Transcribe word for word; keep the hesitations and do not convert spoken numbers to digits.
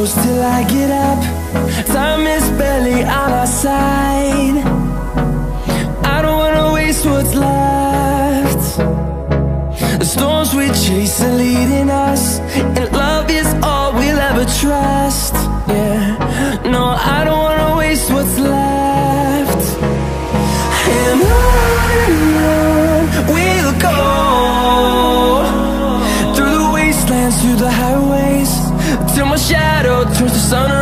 close till I get up. Time is barely on our side. I don't wanna waste what's left. The storms we chase are leading us, and love is all we'll ever trust. Yeah, no, I don't wanna waste what's left. And on and on we'll go, through the wastelands, through the highways, till my shadow turns to sun